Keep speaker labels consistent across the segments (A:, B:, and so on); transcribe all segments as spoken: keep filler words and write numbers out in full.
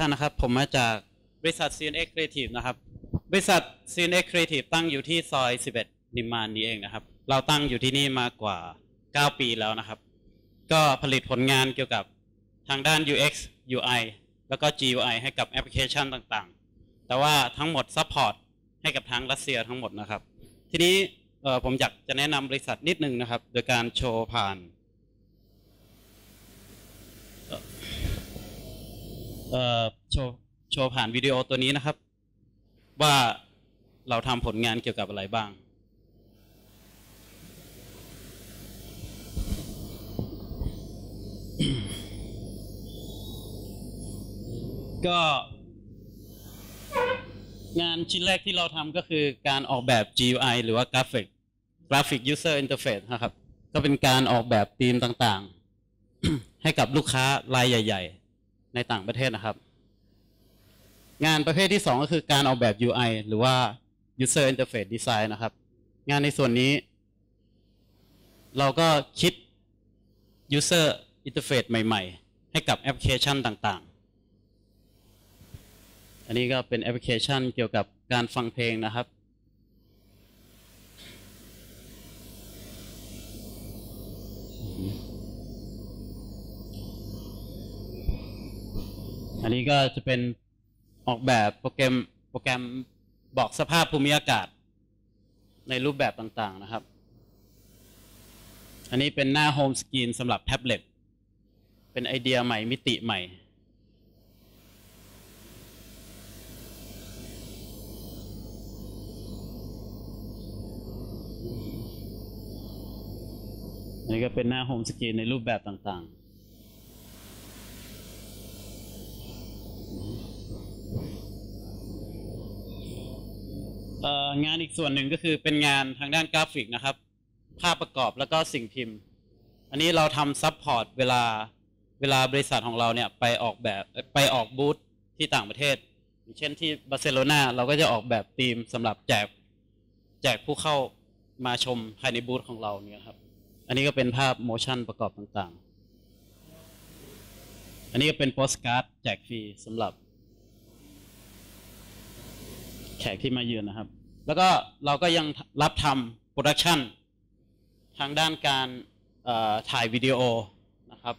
A: านนะครับผมมาจากบริษัท ซี เอ็น เอ็กซ์ Creative นะครับบริษัท ซี เอ็น เอ็กซ์ Creative ตั้งอยู่ที่ซอยสิบเอ็ดนิมมานนี้เองนะครับเราตั้งอยู่ที่นี่มากว่าเก้าปีแล้วนะครับก็ผลิตผลงานเกี่ยวกับทางด้าน ยู เอ็กซ์ ยู ไอ แล้วก็ จี ยู ไอ ให้กับแอปพลิเคชันต่างๆแต่ว่าทั้งหมดซัพพอร์ตให้กับทางรัสเซียทั้งหมดนะครับทีนี้ผมอยากจะแนะนำบริษัทนิดนึงนะครับโดยการโชว์ผ่านโชว์โชว์ผ่านวิดีโอตัวนี้นะครับว่าเราทำผลงานเกี่ยวกับอะไรบ้างก็งานชิ้นแรกที่เราทำก็คือการออกแบบ จี ยู ไอ หรือว่า Graphic Graphic User Interface นะครับก็เป็นการออกแบบธีมต่างๆ ให้กับลูกค้ารายใหญ่ๆในต่างประเทศนะครับงานประเภทที่สองก็คือการออกแบบ ยู ไอ หรือว่า User Interface Design นะครับงานในส่วนนี้เราก็คิด User Interface ใหม่ๆให้กับแอปพลิเคชันต่างๆอันนี้ก็เป็นแอปพลิเคชันเกี่ยวกับการฟังเพลงนะครับอันนี้ก็จะเป็นออกแบบโปรแกรมโปรแกรมบอกสภาพภูมิอากาศในรูปแบบต่างๆนะครับอันนี้เป็นหน้าโฮมสกรีนสำหรับแท็บเล็ตเป็นไอเดียใหม่มิติใหม่อันนี้ก็เป็นหน้าโฮมสกรีนในรูปแบบต่างๆงานอีกส่วนหนึ่งก็คือเป็นงานทางด้านกราฟิกนะครับภาพประกอบแล้วก็สิ่งพิมพ์อันนี้เราทำซัพพอร์ตเวลาเวลาบริษัทของเราเนี่ยไปออกแบบไปออกบูธที่ต่างประเทศเช่นที่บาร์เซโลนาเราก็จะออกแบบธีมสำหรับแจกแจกผู้เข้ามาชมภายในบูธของเราเนี่ยครับอันนี้ก็เป็นภาพโมชั่นประกอบต่างๆอันนี้ก็เป็นโปสการ์ดแจกฟรีสำหรับแขกที่มาเยือนนะครับแล้วก็เราก็ยังรับทำโปรดักชันทางด้านการถ่ายวิดีโอนะครับ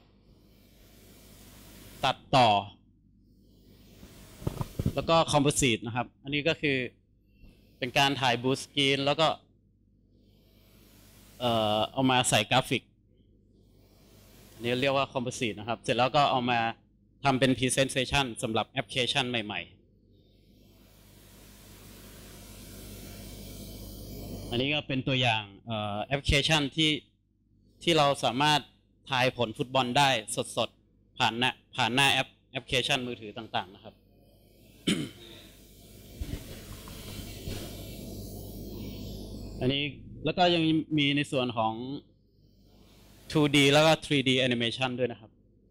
A: ตัดต่อแล้วก็คอมโพสิตนะครับอันนี้ก็คือเป็นการถ่ายบูสกรีนแล้วก็เอ่อเอามาใส่กราฟิกอันนี้เรียกว่าคอมโพสิตนะครับเสร็จแล้วก็เอามาทำเป็น Presentation สำหรับแอปพลิเคชันใหม่ๆอันนี้ก็เป็นตัวอย่างแอปพลิเคชันที่ที่เราสามารถทายผลฟุตบอลได้สดๆผ่านหน้าผ่านหน้าแอปแอปพลิเคชันมือถือต่างๆนะครับ อันนี้แล้วก็ยังมีในส่วนของ ทู ดี แล้วก็ ทรี ดี Animation ด้วยนะครับ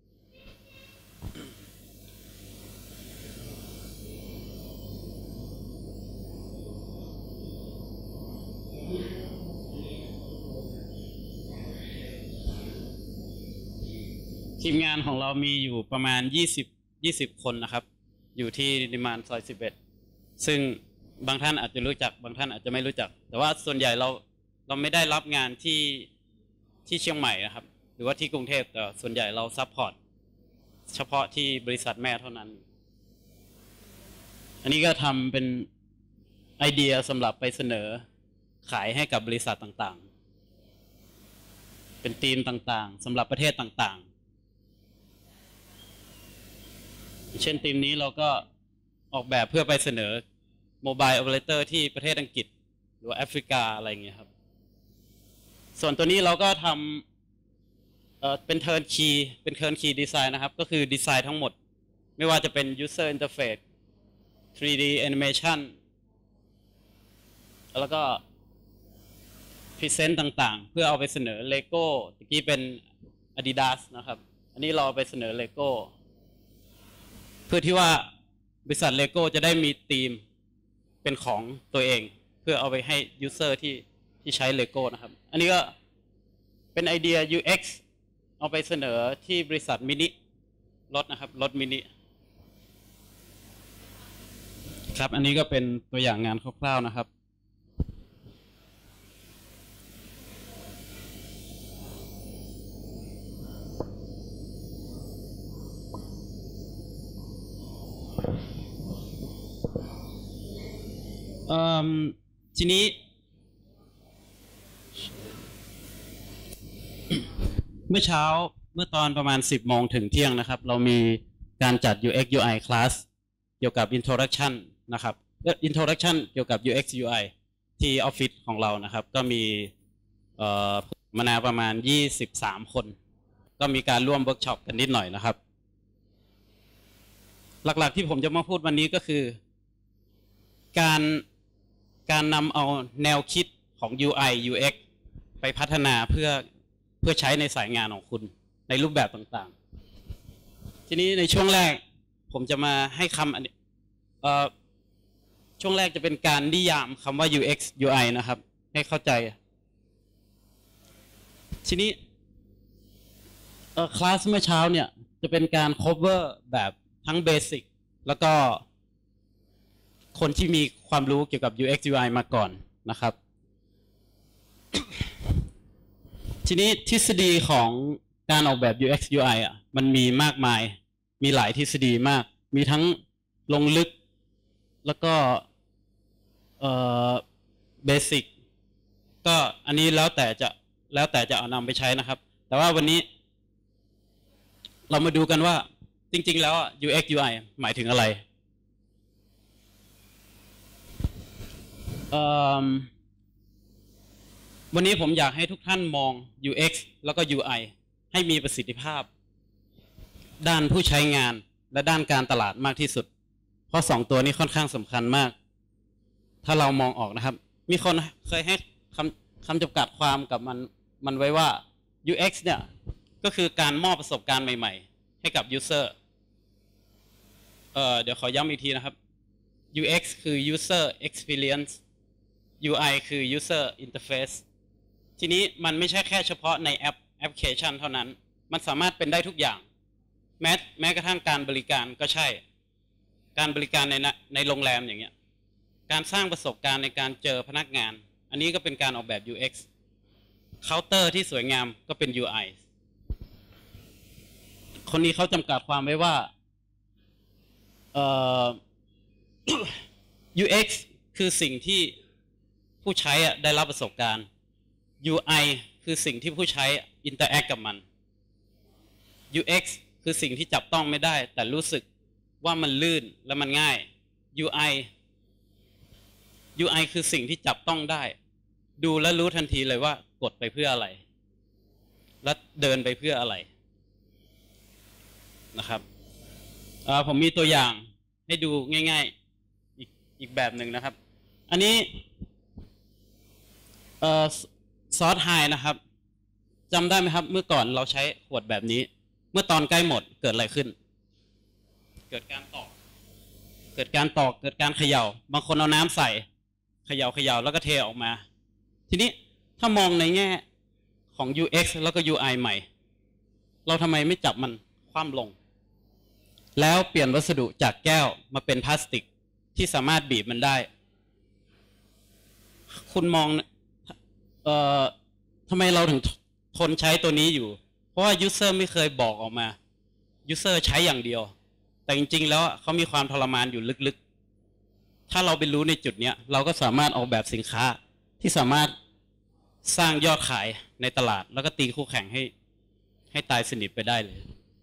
A: ทีมงานของเรามีอยู่ประมาณยี่สิบ ยี่สิบคนนะครับอยู่ที่นิมมานซอยสิบเอ็ดซึ่งบางท่านอาจจะรู้จักบางท่านอาจจะไม่รู้จักแต่ว่าส่วนใหญ่เราเราไม่ได้รับงานที่ที่เชียงใหม่นะครับหรือว่าที่กรุงเทพแต่ส่วนใหญ่เราซัพพอร์ตเฉพาะที่บริษัทแม่เท่านั้นอันนี้ก็ทำเป็นไอเดียสำหรับไปเสนอขายให้กับบริษัทต่างๆเป็นธีมต่างๆสำหรับประเทศต่างๆเช่นธีมนี้เราก็ออกแบบเพื่อไปเสนอโมบายโอเปอเรเตอร์ที่ประเทศอังกฤษหรือแอฟริกาอะไรอย่างเงี้ยครับส่วนตัวนี้เราก็ทำเอ่อเป็นเทิร์นคีย์เป็นเทิร์นคีย์ดีไซน์นะครับก็คือดีไซน์ทั้งหมดไม่ว่าจะเป็น User Interface ทรี ดี Animation แล้วก็ Present ต่างๆเพื่อเอาไปเสนอ Lego ตะกี้เป็น Adidas นะครับอันนี้เราไปเสนอ Lego เพื่อที่ว่าบริษัท Lego จะได้มีธีมเป็นของตัวเองเพื่อเอาไปให้ User ที่ที่ใช้ Lego นะครับอันนี้ก็เป็นไอเดีย ยู เอ็กซ์ เอาไปเสนอที่บริษัทมินิรถนะครับรถมินิครับอันนี้ก็เป็นตัวอย่างงานคร่าวๆนะครับทีนี้เมื่อเช้าเมื่อตอนประมาณสิบโมงถึงเที่ยงนะครับเรามีการจัด ยู เอ็กซ์ ยู ไอ class เกี่ยวกับ introduction นะครับ introduction เกี่ยวกับ ยู เอ็กซ์ ยู ไอ ที่ออฟฟิศของเรานะครับก็มีมานาประมาณยี่สิบสามคนก็มีการร่วมเวิร์กช็อปกันนิดหน่อยนะครับหลักๆที่ผมจะมาพูดวันนี้ก็คือการการนำเอาแนวคิดของ ยู ไอ ยู เอ็กซ์ ไปพัฒนาเพื่อเพื่อใช้ในสายงานของคุณในรูปแบบต่างๆทีนี้ในช่วงแรกผมจะมาให้คำอันนี้ช่วงแรกจะเป็นการนิยามคำว่า ยู เอ็กซ์ ยู ไอ นะครับให้เข้าใจทีนี้คลาสเมื่อเช้าเนี่ยจะเป็นการ cover แบบทั้งเบสิกแล้วก็คนที่มีความรู้เกี่ยวกับ ยู เอ็กซ์ ยู ไอ มาก่อนนะครับ ทีนี้ทฤษฎีของการออกแบบ ยู เอ็กซ์ ยู ไอ อ่ะมันมีมากมายมีหลายทฤษฎีมากมีทั้งลงลึกแล้วก็เอ่อเบสิกก็อันนี้แล้วแต่จะแล้วแต่จะเอานำไปใช้นะครับแต่ว่าวันนี้เรามาดูกันว่าจริงๆแล้ว ยู เอ็กซ์ ยู ไอ หมายถึงอะไรวันนี้ผมอยากให้ทุกท่านมอง ยู เอ็กซ์ แล้วก็ ยู ไอ ให้มีประสิทธิภาพด้านผู้ใช้งานและด้านการตลาดมากที่สุดเพราะสองตัวนี้ค่อนข้างสำคัญมากถ้าเรามองออกนะครับมีคนเคยให้คำคำจำกัดความกับมันมันไว้ว่า ยู เอ็กซ์ เนี่ยก็คือการมอบประสบการณ์ใหม่ๆให้กับ User เอ่อเดี๋ยวขอย้ำอีกทีนะครับ ยู เอ็กซ์ คือ User Experience ยู ไอ คือ User Interface ทีนี้มันไม่ใช่แค่เฉพาะในแอปแอปพลิเคชันเท่านั้นมันสามารถเป็นได้ทุกอย่างแม้แม้กระทั่งการบริการก็ใช่การบริการในในโรงแรมอย่างเงี้ยการสร้างประสบการณ์ในการเจอพนักงานอันนี้ก็เป็นการออกแบบ ยู เอ็กซ์ เคาน์เตอร์ที่สวยงามก็เป็น ยู ไอ คนนี้เขาจำกัดความไว้ว่าเอ่อ ยู เอ็กซ์ คือสิ่งที่ผู้ใช้ได้รับประสบการณ์ ยู ไอ คือสิ่งที่ผู้ใช้อินเตอร์แอคกับมัน ยู เอ็กซ์ คือสิ่งที่จับต้องไม่ได้แต่รู้สึกว่ามันลื่นและมันง่าย ยู ไอ ยู ไอ คือสิ่งที่จับต้องได้ดูและรู้ทันทีเลยว่ากดไปเพื่ออะไรและเดินไปเพื่ออะไรนะครับผมมีตัวอย่างให้ดูง่ายๆอีกอีกแบบหนึ่งนะครับอันนี้ซอสไฮนะครับจำได้ไหมครับเมื่อก่อนเราใช้ขวดแบบนี้เมื่อตอนใกล้หมดเกิดอะไรขึ้นเกิดการตอกเกิดการตอกเกิดการเขย่าบางคนเอาน้ำใส่เขย่าเขย่าแล้วก็เทออกมาทีนี้ถ้ามองในแง่ของ ยู เอ็กซ์ แล้วก็ ยู ไอ ใหม่เราทำไมไม่จับมันคว่ำลงแล้วเปลี่ยนวัสดุจากแก้วมาเป็นพลาสติกที่สามารถบีบมันได้คุณมองเอ่อทำไมเราถึงทนใช้ตัวนี้อยู่เพราะว่า User ไม่เคยบอกออกมา User ใช้อย่างเดียวแต่จริงๆแล้วเขามีความทรมานอยู่ลึกๆถ้าเราไปรู้ในจุดนี้เราก็สามารถออกแบบสินค้าที่สามารถสร้างยอดขายในตลาดแล้วก็ตีคู่แข่งให้ให้ตายสนิทไปได้เลย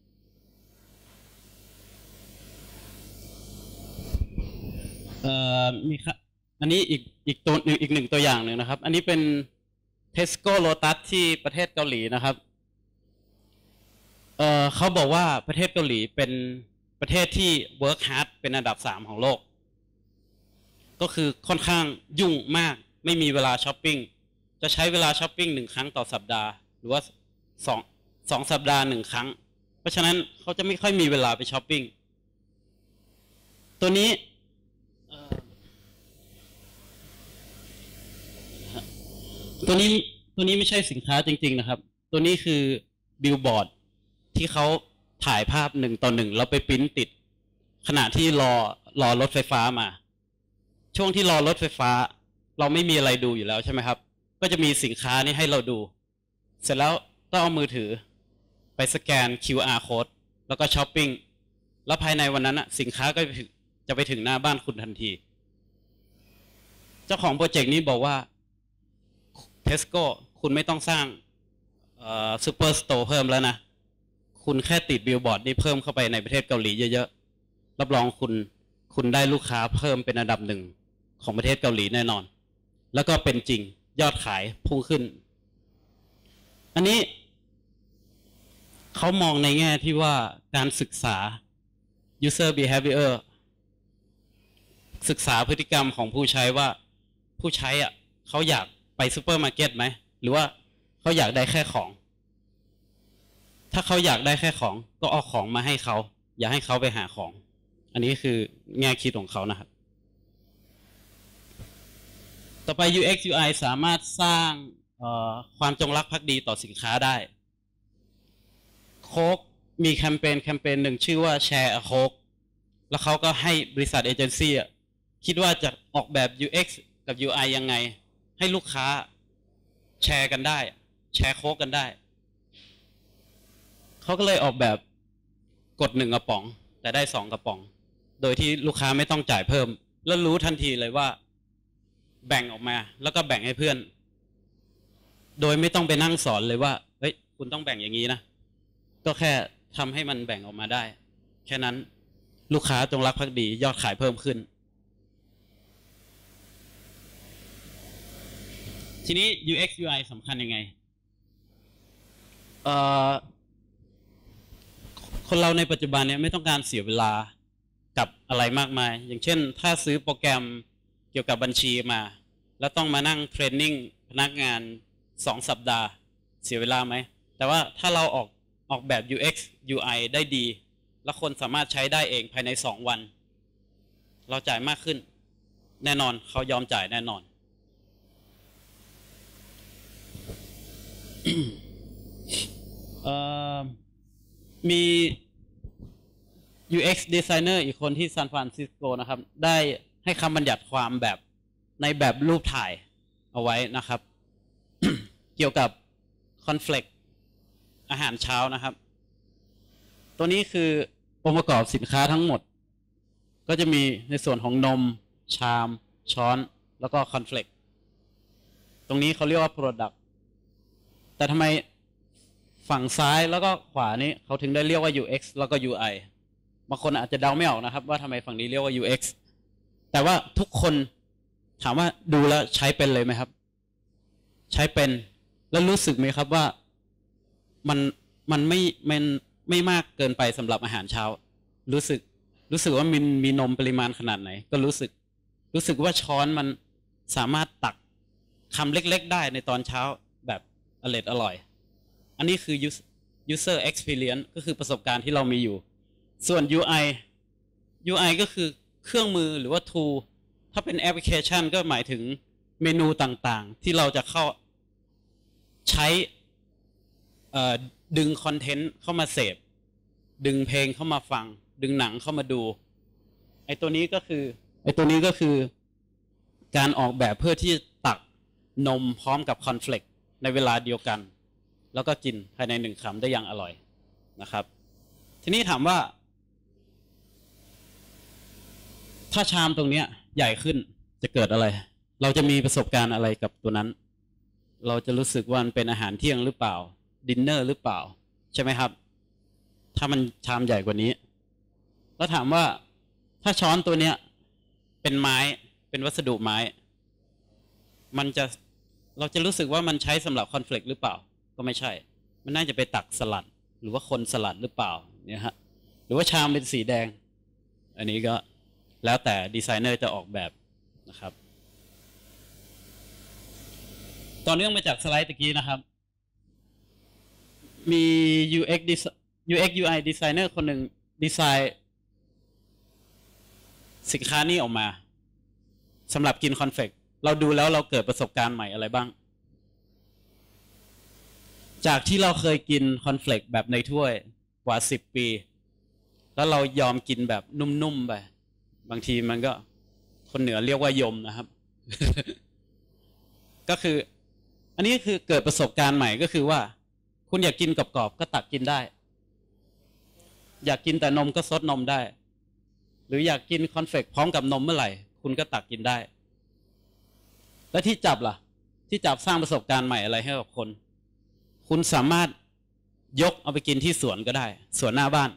A: เอ่อมีครับอันนี้อีกอีกตัวหนึ่งอีกหนึ่งตัวอย่างหนึ่งนะครับอันนี้เป็น Tesco Lotus ที่ประเทศเกาหลีนะครับเอ่อเขาบอกว่าประเทศเกาหลีเป็นประเทศที่ work hard เป็นอันดับสามของโลกก็คือค่อนข้างยุ่งมากไม่มีเวลาช้อปปิ้งจะใช้เวลาช้อปปิ้งหนึ่งครั้งต่อสัปดาห์หรือว่าสองสองสัปดาห์หนึ่งครั้งเพราะฉะนั้นเขาจะไม่ค่อยมีเวลาไปช้อปปิ้งตัวนี้ตัวนี้ตัวนี้ไม่ใช่สินค้าจริงๆนะครับตัวนี้คือบิลบอร์ดที่เขาถ่ายภาพหนึ่งต่อหนึ่งแล้วไปปริ้นติดขณะที่รอรอรถไฟฟ้ามาช่วงที่รอรถไฟฟ้าเราไม่มีอะไรดูอยู่แล้วใช่ไหมครับก็จะมีสินค้านี้ให้เราดูเสร็จแล้วต้องเอามือถือไปสแกน คิว อาร์ code แล้วก็ช้อปปิ้งแล้วภายในวันนั้นสินค้าก็จะไปถึงหน้าบ้านคุณทันทีเจ้าของโปรเจกต์นี้บอกว่า Tesco คุณไม่ต้องสร้างซูเปอร์สโตร์เพิ่มแล้วนะคุณแค่ติดบิลบอร์ดนี่เพิ่มเข้าไปในประเทศเกาหลีเยอะๆรับรองคุณคุณได้ลูกค้าเพิ่มเป็นอันดับหนึ่งของประเทศเกาหลีแน่นอนแล้วก็เป็นจริงยอดขายพุ่งขึ้นอันนี้เขามองในแง่ที่ว่าการศึกษา user behavior ศึกษาพฤติกรรมของผู้ใช้ว่าผู้ใช้อ่ะเขาอยากไปซูเปอร์มาร์เก็ตไหมหรือว่าเขาอยากได้แค่ของถ้าเขาอยากได้แค่ของก็เอาของมาให้เขาอย่าให้เขาไปหาของอันนี้คือแง่คิดของเขานะครับต่อไป ยู เอ็กซ์ ยู ไอ สามารถสร้างความจงรักภักดีต่อสินค้าได้โค้กมีแคมเปญแคมเปญหนึ่งชื่อว่า Share a Coke แล้วเขาก็ให้บริษัทเอเจนซี่คิดว่าจะออกแบบ ยู เอ็กซ์ กับ ยู ไอ ยังไงให้ลูกค้าแชร์กันได้แชร์โค้กกันได้เขาก็เลยออกแบบกดหนึ่งกระป๋องแต่ได้สองกระป๋องโดยที่ลูกค้าไม่ต้องจ่ายเพิ่มแล้วรู้ทันทีเลยว่าแบ่งออกมาแล้วก็แบ่งให้เพื่อนโดยไม่ต้องไปนั่งสอนเลยว่าเฮ้ยคุณต้องแบ่งอย่างนี้นะก็แค่ทำให้มันแบ่งออกมาได้แค่นั้นลูกค้าจงรักภักดียอดขายเพิ่มขึ้นทีนี้ ยู เอ็กซ์ ยู ไอ สำคัญยังไงเอ่อคนเราในปัจจุบันเนี่ยไม่ต้องการเสียเวลากับอะไรมากมายอย่างเช่นถ้าซื้อโปรแกรมเกี่ยวกับบัญชีมาแล้วต้องมานั่งเทรนนิ่งพนักงานสองสัปดาห์เสียเวลาไหมแต่ว่าถ้าเราออกออกแบบ ยู เอ็กซ์ ยู ไอ ได้ดีและคนสามารถใช้ได้เองภายในสองวันเราจ่ายมากขึ้นแน่นอนเขายอมจ่ายแน่นอน มี ยู เอ็กซ์ designer อีกคนที่ซานฟรานซิสโกนะครับได้ให้คำบัญญัติความแบบในแบบรูปถ่ายเอาไว้นะครับ เกี่ยวกับคอนเฟลกอาหารเช้านะครับตัวนี้คือองค์ประกอบสินค้าทั้งหมดก็จะมีในส่วนของนมชามช้อนแล้วก็คอนเฟลกตรงนี้เขาเรียกว่า Product แต่ทำไมฝั่งซ้ายแล้วก็ขวานี้เขาถึงได้เรียกว่า ยู เอ็กซ์ แล้วก็ ยู ไอ บางคนอาจจะเดาไม่ออกนะครับว่าทำไมฝั่งนี้เรียกว่า ยู เอ็กซ์ แต่ว่าทุกคนถามว่าดูแล้วใช้เป็นเลยไหมครับใช้เป็นแล้วรู้สึกไหมครับว่ามันมันไม่มันไม่มากเกินไปสำหรับอาหารเช้ารู้สึกรู้สึกว่ามีมีนมปริมาณขนาดไหนก็รู้สึกรู้สึกว่าช้อนมันสามารถตักคำเล็กๆได้ในตอนเช้าแบบอร่อยอร่อยอันนี้คือ user experience ก็คือประสบการณ์ที่เรามีอยู่ส่วน ยู ไอ ยู ไอ ก็คือเครื่องมือหรือว่า tool ถ้าเป็นแอปพลิเคชันก็หมายถึงเมนูต่างๆที่เราจะเข้าใช้ดึงคอนเทนต์เข้ามาเสพดึงเพลงเข้ามาฟังดึงหนังเข้ามาดูไอ้ตัวนี้ก็คือไอ้ตัวนี้ก็คือการออกแบบเพื่อที่ตักนมพร้อมกับคอนเฟลกในเวลาเดียวกันแล้วก็กินภายในหนึ่งคำได้อย่างอร่อยนะครับทีนี้ถามว่าถ้าชามตรงนี้ใหญ่ขึ้นจะเกิดอะไรเราจะมีประสบการณ์อะไรกับตัวนั้นเราจะรู้สึกว่ามันเป็นอาหารเที่ยงหรือเปล่าดินเนอร์หรือเปล่าใช่ไหมครับถ้ามันชามใหญ่กว่านี้แล้วถามว่าถ้าช้อนตัวเนี้ยเป็นไม้เป็นวัสดุไม้มันจะเราจะรู้สึกว่ามันใช้สำหรับคอนเฟลกต์หรือเปล่าก็ไม่ใช่มันน่าจะไปตักสลัดหรือว่าคนสลัดหรือเปล่าเนี่ยฮะหรือว่าชามเป็นสีแดงอันนี้ก็แล้วแต่ดีไซเนอร์จะออกแบบนะครับต่อเนื่องมาจากสไลด์ตะกี้นะครับมี ยู เอ็กซ์ ยู เอ็กซ์ ยู ไอ designer คนหนึ่งดีไซน์สินค้านี้ออกมาสำหรับกินคอนเฟกต์เราดูแล้วเราเกิดประสบการณ์ใหม่อะไรบ้างจากที่เราเคยกินคอนเฟลกต์แบบในถ้วยกว่าสิบปีแล้วเรายอมกินแบบนุ่มๆไปบางทีมันก็คนเหนือเรียกว่ายมนะครับ ก็คืออันนี้คือเกิดประสบการณ์ใหม่ก็คือว่าคุณอยากกินกรอบๆก็ตักกินได้อยากกินแต่นมก็ซดนมได้หรืออยากกินคอนเฟกพร้อมกับนมเมื่อไหร่คุณก็ตักกินได้และที่จับล่ะที่จับสร้างประสบการณ์ใหม่อะไรให้กับคนคุณสามารถยกเอาไปกินที่สวนก็ได้สวนหน้าบ้าน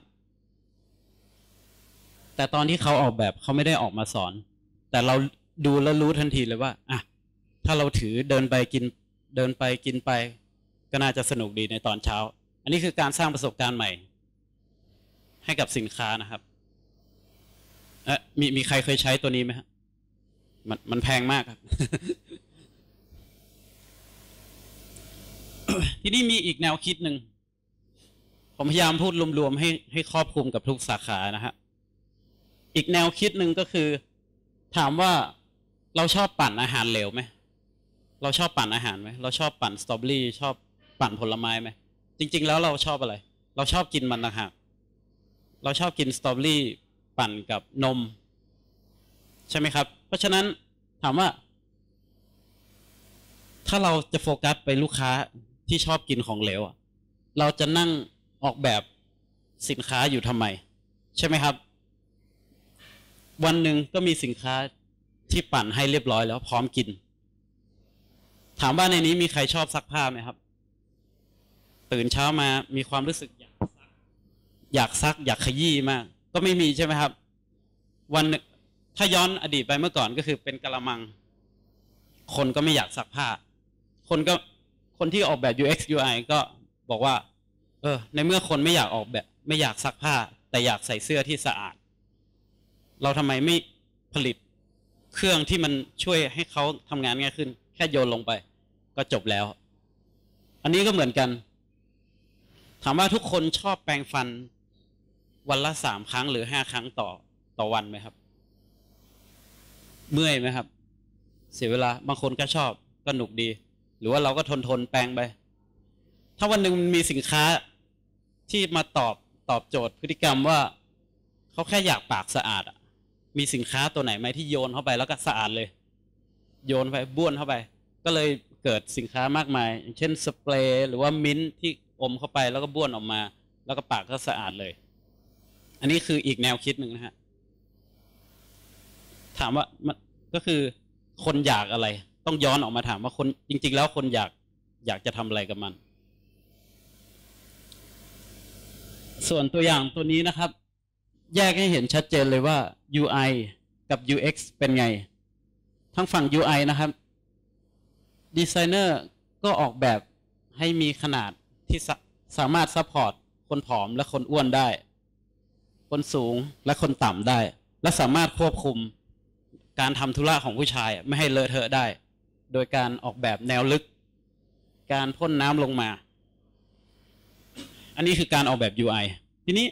A: แต่ตอนที่เขาออกแบบเขาไม่ได้ออกมาสอนแต่เราดูแล้วรู้ทันทีเลยว่าอ่ะถ้าเราถือเดินไปกินเดินไปกินไปก็น่าจะสนุกดีในตอนเช้าอันนี้คือการสร้างประสบการณ์ใหม่ให้กับสินค้านะครับเอ๊ะมีมีใครเคยใช้ตัวนี้ไหมฮะมันมันแพงมากครับ ที่นี่มีอีกแนวคิดหนึ่งผมพยายามพูดรวมๆให้ให้ครอบคลุมกับทุกสาขานะฮะอีกแนวคิดหนึ่งก็คือถามว่าเราชอบปั่นอาหารเหลวไหมเราชอบปั่นอาหารไหมเราชอบปั่นสตรอเบอรี่ชอบปั่นผลไม้ไหมจริงๆแล้วเราชอบอะไรเราชอบกินมันต่างหากเราชอบกินสตรอเบอรี่ปั่นกับนมใช่ไหมครับเพราะฉะนั้นถามว่าถ้าเราจะโฟกัสไปลูกค้าที่ชอบกินของเหลวเราจะนั่งออกแบบสินค้าอยู่ทำไมใช่ไหมครับวันหนึ่งก็มีสินค้าที่ปั่นให้เรียบร้อยแล้วพร้อมกินถามว่าในนี้มีใครชอบซักผ้าไหมครับตื่นเช้ามามีความรู้สึกอยากซักอยากซักอยากขยี้มากก็ไม่มีใช่ไหมครับวันถ้าย้อนอดีตไปเมื่อก่อนก็คือเป็นกะละมังคนก็ไม่อยากซักผ้าคนก็คนที่ออกแบบ ยู เอ็กซ์ ยู ไอ ก็บอกว่าเออในเมื่อคนไม่อยากออกแบบไม่อยากซักผ้าแต่อยากใส่เสื้อที่สะอาดเราทำไมไม่ผลิตเครื่องที่มันช่วยให้เขาทำงานง่ายขึ้นแค่โยนลงไปก็จบแล้วอันนี้ก็เหมือนกันถามว่าทุกคนชอบแปรงฟันวันละสามครั้งหรือห้าครั้งต่อต่อวันไหมครับเมื่อยไหมครับเสียเวลาบางคนก็ชอบก็หนุกดีหรือว่าเราก็ทนทนแปรงไปถ้าวันหนึ่งมีสินค้าที่มาตอบตอบโจทย์พฤติกรรมว่าเขาแค่อยากปากสะอาดอ่ะมีสินค้าตัวไหนไหมที่โยนเข้าไปแล้วก็สะอาดเลยโยนไปบ้วนเข้าไปก็เลยเกิดสินค้ามากมายอย่างเช่นสเปรย์หรือว่ามิ้นท์ที่อมเข้าไปแล้วก็บ้วนออกมาแล้วก็ปากก็สะอาดเลยอันนี้คืออีกแนวคิดหนึ่งนะฮะถามว่ามันก็คือคนอยากอะไรต้องย้อนออกมาถามว่าคนจริงๆแล้วคนอยากอยากจะทำอะไรกับมันส่วนตัวอย่างตัวนี้นะครับแยกให้เห็นชัดเจนเลยว่า ยู ไอ กับ ยู เอ็กซ์ เป็นไงทั้งฝั่ง ยู ไอ นะครับดีไซเนอร์ก็ออกแบบให้มีขนาดที่สาสามารถซัพพอร์ตคนผอมและคนอ้วนได้คนสูงและคนต่ำได้และสามารถควบคุมการทำธุระของผู้ชายไม่ให้เลอะเทอะได้โดยการออกแบบแนวลึกการพ่นน้ำลงมาอันนี้คือการออกแบบ ยู ไอ ทีนี้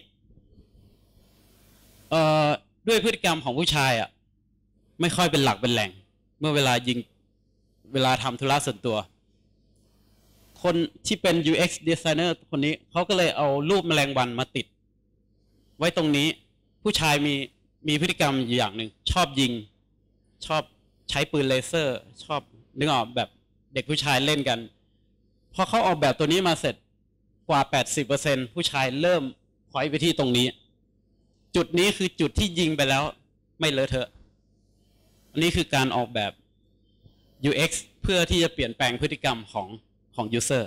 A: เอ่อด้วยพฤติกรรมของผู้ชายอ่ะไม่ค่อยเป็นหลักเป็นแหล่งเมื่อเวลายิงเวลาทำธุระส่วนตัวคนที่เป็น ยู เอ็กซ์ designer คนนี้เขาก็เลยเอารูปแมลงวันมาติดไว้ตรงนี้ผู้ชายมีมีพฤติกรรมอย่างหนึ่งชอบยิงชอบใช้ปืนเลเซอร์ชอบนึกออกแบบเด็กผู้ชายเล่นกันพอเขาออกแบบตัวนี้มาเสร็จกว่า แปดสิบเปอร์เซ็นต์ ผู้ชายเริ่มพอยไปที่ตรงนี้จุดนี้คือจุดที่ยิงไปแล้วไม่เลอะเทอะอันนี้คือการออกแบบ ยู เอ็กซ์ เพื่อที่จะเปลี่ยนแปลงพฤติกรรมของของ user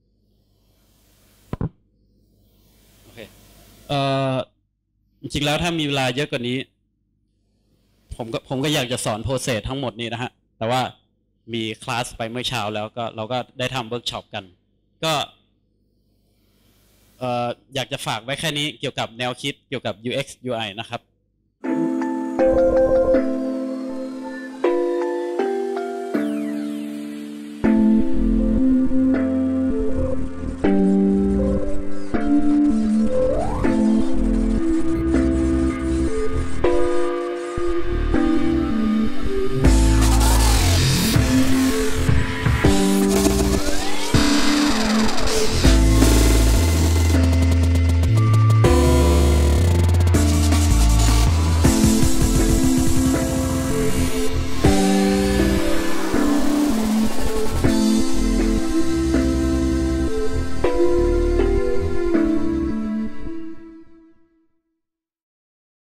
A: โอเคเอ่อจริงๆแล้วถ้ามีเวลาเยอะกว่านี้ผมก็ผมก็อยากจะสอนโปรเซสทั้งหมดนี้นะฮะแต่ว่ามีคลาสไปเมื่อเช้าแล้วก็เราก็ได้ทำเวิร์กช็อปกันก็เอ่ออยากจะฝากไว้แค่นี้เกี่ยวกับแนวคิดเกี่ยวกับ ยู เอ็กซ์ ยู ไอ นะครับ